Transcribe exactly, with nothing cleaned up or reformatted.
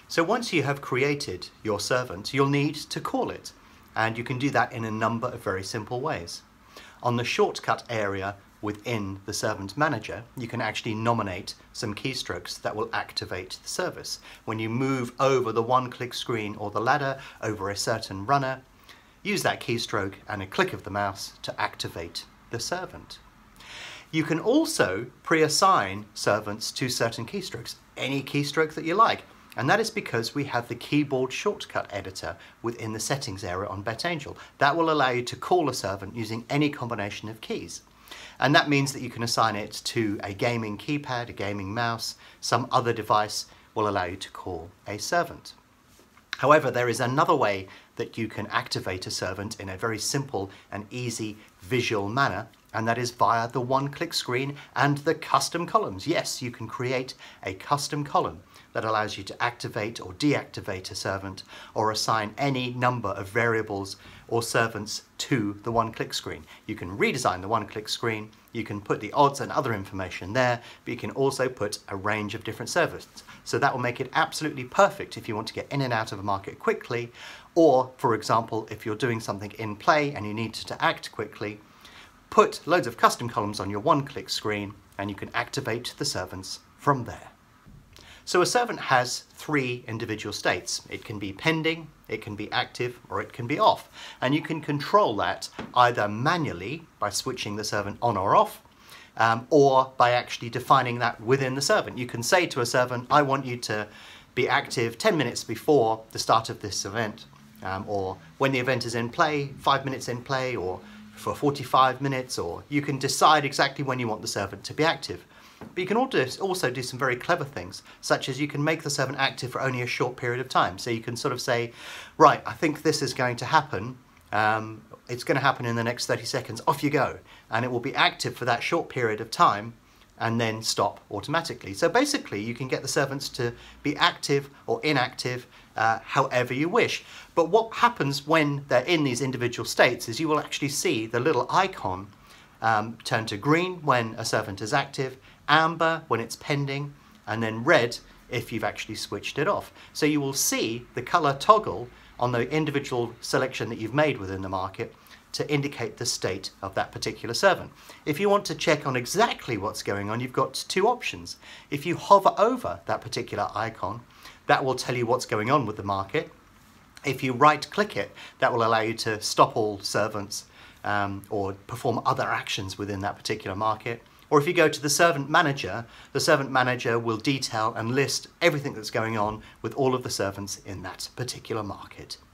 So once you have created your servant, you'll need to call it, and you can do that in a number of very simple ways. On the shortcut area within the Servant Manager, you can actually nominate some keystrokes that will activate the service. When you move over the one-click screen or the ladder over a certain runner, use that keystroke and a click of the mouse to activate the servant. You can also pre-assign servants to certain keystrokes, any keystroke that you like. And that is because we have the keyboard shortcut editor within the settings area on BetAngel. That will allow you to call a servant using any combination of keys. And that means that you can assign it to a gaming keypad, a gaming mouse, some other device will allow you to call a servant. However, there is another way that you can activate a servant in a very simple and easy visual manner, and that is via the one-click screen and the custom columns. Yes, you can create a custom column that allows you to activate or deactivate a servant or assign any number of variables or servants to the one-click screen. You can redesign the one-click screen, you can put the odds and other information there, but you can also put a range of different servants. So that will make it absolutely perfect if you want to get in and out of a market quickly, or for example, if you're doing something in play and you need to act quickly, put loads of custom columns on your one-click screen and you can activate the servants from there. So a servant has three individual states. It can be pending, it can be active, or it can be off. And you can control that either manually by switching the servant on or off, um, or by actually defining that within the servant. You can say to a servant, I want you to be active ten minutes before the start of this event, um, or when the event is in play, five minutes in play, or for forty-five minutes, or you can decide exactly when you want the servant to be active. But you can also do some very clever things, such as you can make the servant active for only a short period of time. So you can sort of say, right, I think this is going to happen. Um, it's going to happen in the next thirty seconds. Off you go. And it will be active for that short period of time and then stop automatically. So basically, you can get the servants to be active or inactive uh, however you wish. But what happens when they're in these individual states is you will actually see the little icon um, turn to green when a servant is active, amber when it's pending, and then red if you've actually switched it off. So you will see the color toggle on the individual selection that you've made within the market to indicate the state of that particular servant. If you want to check on exactly what's going on, you've got two options. If you hover over that particular icon, that will tell you what's going on with the market. If you right click it, that will allow you to stop all servants um, or perform other actions within that particular market. Or if you go to the Servant Manager, the Servant Manager will detail and list everything that's going on with all of the servants in that particular market.